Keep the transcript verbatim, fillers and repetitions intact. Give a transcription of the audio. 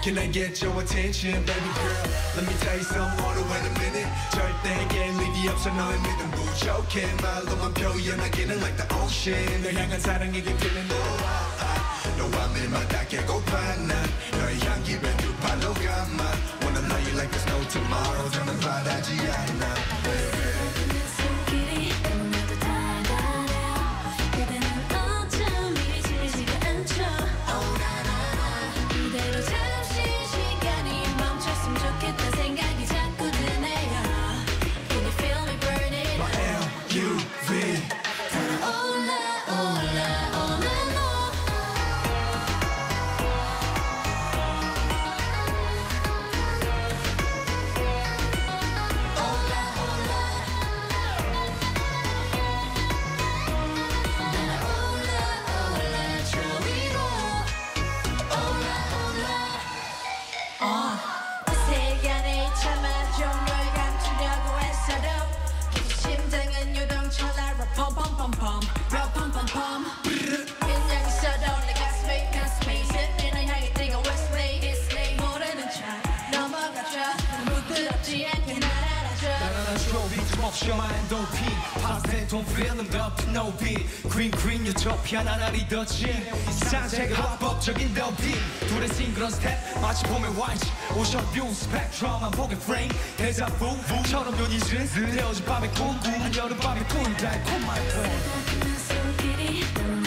Can I get your attention, baby girl? Let me tell you something, hold on, wait a minute. 절대 게임 일이 없어 너의 믿음 부족해. 말로만 표현하기는 like the ocean. 널 향한 사랑이 깃들는 너 너와 매일마다 깨고파 난 너의 향기를 두 발로 감아. Wanna know you like there's no tomorrow. 더는 바라지 않아, baby. My endorphin, positive don't feel them up to no beat. Green green utopia 나날 리더지 상세가 합법적인 더비 둘의 싱그런 스텝 마치 봄의 화이트 오션 뷰 스펙트럼 한 폭의 프레임 데자부처럼 연이슬슬 헤어진 밤의 꿈 한 여름밤의 꿈 달콤한 꿈